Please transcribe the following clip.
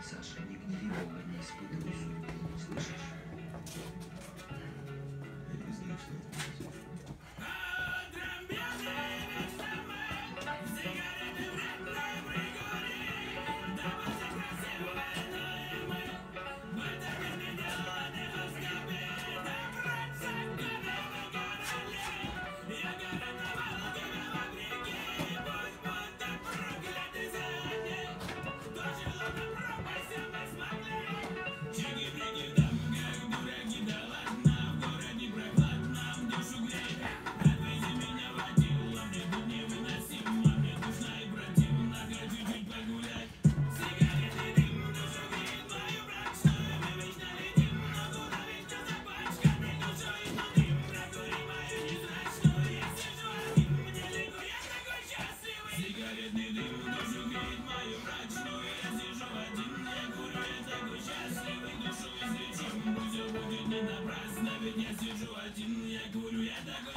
Саша, не гневи Бога, не испытывай судьбу. Слышишь? Я не знаю, что это будет. Не напрасно, ведь я сижу один, я курю, я такой